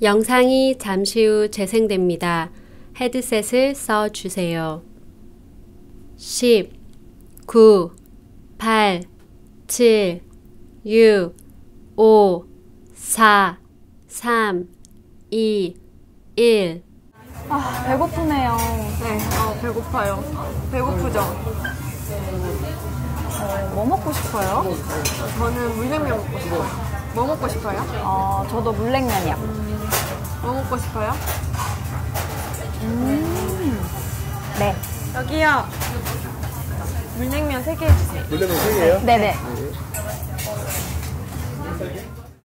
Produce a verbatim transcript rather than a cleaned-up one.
영상이 잠시 후 재생됩니다. 헤드셋을 써 주세요. 십, 구, 팔, 칠, 육, 오, 사, 삼, 이, 일. 아, 배고프네요. 네, 어, 배고파요. 배고프죠? 어, 뭐 먹고 싶어요? 저는 물냉면 먹고 싶어요. 뭐 먹고 싶어요? 어, 저도 물냉면이요. 음, 뭐 먹고 싶어요? 음. 네. 여기요. 물냉면 세 개 해주세요. 물냉면 세 개요? 네네. 네.